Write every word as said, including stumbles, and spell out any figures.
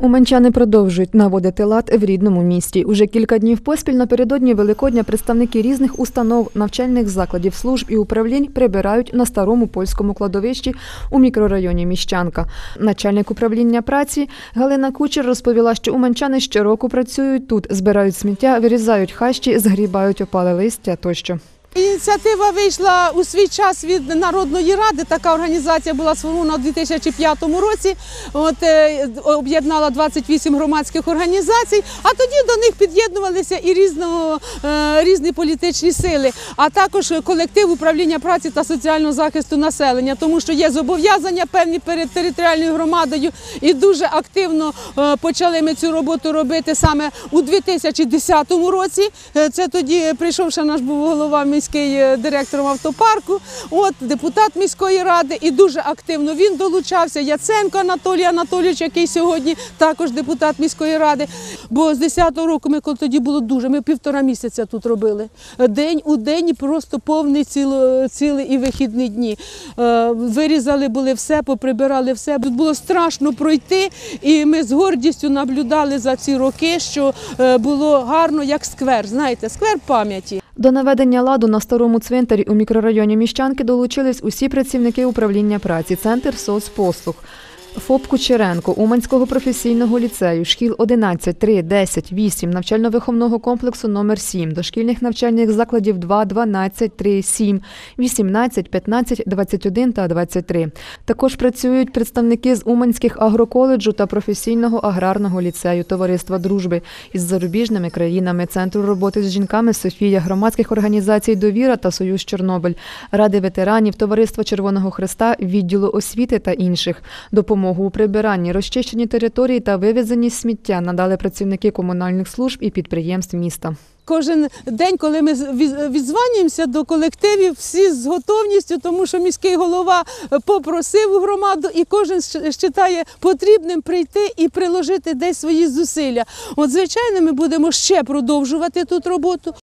Уманчани продовжують наводити лад в рідному місті. Уже кілька днів поспіль напередодні Великодня представники різних установ, навчальних закладів, служб і управлінь прибирають на старому польському кладовищі у мікрорайоні Міщанка. Начальник управління праці Галина Кучер розповіла, що уманчани щороку працюють тут, збирають сміття, вирізають хащі, згрібають опале листя тощо. Ініціатива вийшла у свій час від Народної ради. Така організація була сформована у дві тисячі п'ятому році. От, е, об'єднала двадцять вісім громадських організацій, а тоді до них під'єднувалися і різного, е, різні політичні сили, а також колектив управління праці та соціального захисту населення, тому що є зобов'язання певні перед територіальною громадою, і дуже активно е, почали ми цю роботу робити саме у дві тисячі десятому році. Е, це тоді прийшов ще наш був голова міський директором автопарку, от, депутат міської ради, і дуже активно він долучався, Яценко Анатолій Анатолійович, який сьогодні також депутат міської ради. Бо з десятого року ми, коли тоді було дуже, ми півтора місяця тут робили. День у день і просто повний цілий, цілий і вихідні дні. Вирізали були все, поприбирали все. Тут було страшно пройти, і ми з гордістю наблюдали за ці роки, що було гарно, як сквер, знаєте, сквер пам'яті. До наведення ладу на старому цвинтарі у мікрорайоні Міщанки долучились усі працівники управління праці, Центр соцпослуг, ФОП «Кучеренко», Уманського професійного ліцею, шкіл одинадцять, три, десять, вісім, навчально-виховного комплексу номер сім, дошкільних навчальних закладів два, дванадцять, три, сім, вісімнадцять, п'ятнадцять, двадцять один та двадцять три. Також працюють представники з Уманських агроколеджу та професійного аграрного ліцею, Товариства дружби із зарубіжними країнами, Центру роботи з жінками «Софія», громадських організацій «Довіра» та «Союз Чорнобиль», Ради ветеранів, Товариства Червоного Хреста, відділу освіти та інших. Допомогу у прибиранні, розчищенні території та вивезенні сміття надали працівники комунальних служб і підприємств міста. Кожен день, коли ми відзванюємося до колективів, всі з готовністю, тому що міський голова попросив у громаду, і кожен вважає потрібним прийти і приложити десь свої зусилля. От, звичайно, ми будемо ще продовжувати тут роботу.